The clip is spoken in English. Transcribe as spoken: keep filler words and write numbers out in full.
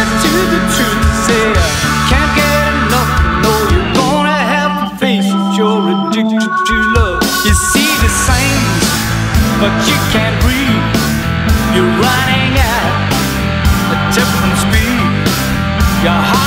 to the truth. Say I can't get enough. No, you're gonna have to face it. You're addicted to love. You see the signs, but you can't breathe. You're running at a different speed. Your heart